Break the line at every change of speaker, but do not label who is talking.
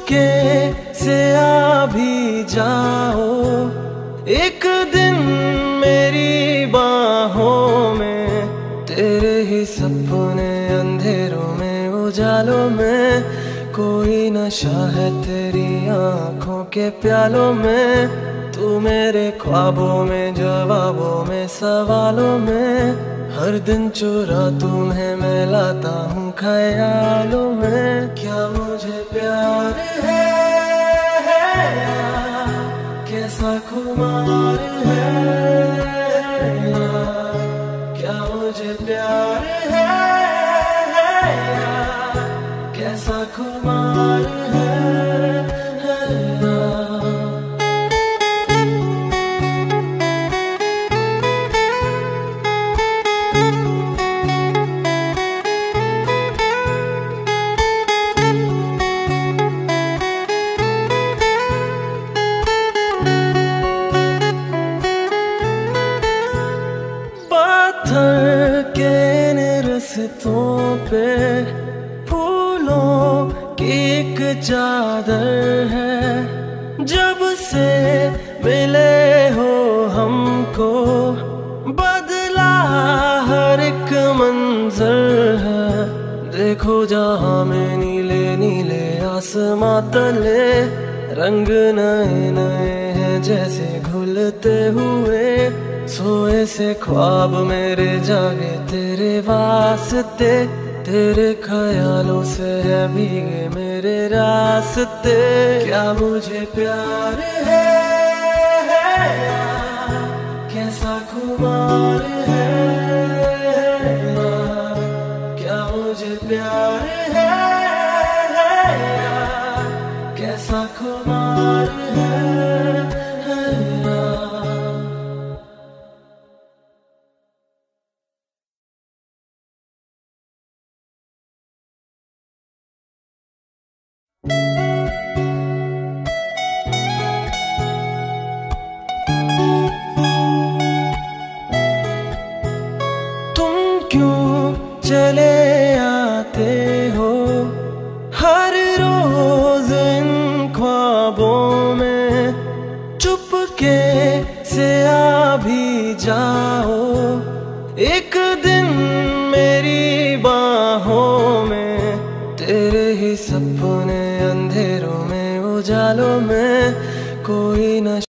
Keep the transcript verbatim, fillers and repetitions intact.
चुपके से आ भी जाओ एक दिन मेरी बाहों में, तेरे ही सपने अंधेरों में उजालों में, कोई नशा है तेरी आंखों के प्यालों में, तू मेरे ख्वाबों में जवाबों में सवालों में, हर दिन चुरा तुम्हें मैं लाता हूँ ख्यालों में। क्या मुझे प्यार है, है यार, कैसा खुमार है यार, क्या मुझे प्यार है, है यार, कैसा खुमार है, है यार। पत्थर के इन रस्तों पे फूलों की एक चादर है, जब से मिले हो हमको बदला हर एक मंजर है। देखो जहाँ में नीले नीले आसमां तले रंग नए नए हैं जैसे घुलते हुए, सोए से ख्वाब मेरे जागे तेरे वास्ते, तेरे ख्यालों से है भीगे मेरे रास्ते। क्या मुझे प्यार है, है यार, कैसा खुमार है यार, क्या मुझे प्यार है, है यार, कैसा खुमार है, है यार। तुम क्यों चले आते हो हर रोज इन ख्वाबों में, चुपके से आ भी जाओ एक दिन मेरी बाहों में, तेरे ही सपने अंधेरों में उजालों में, कोई न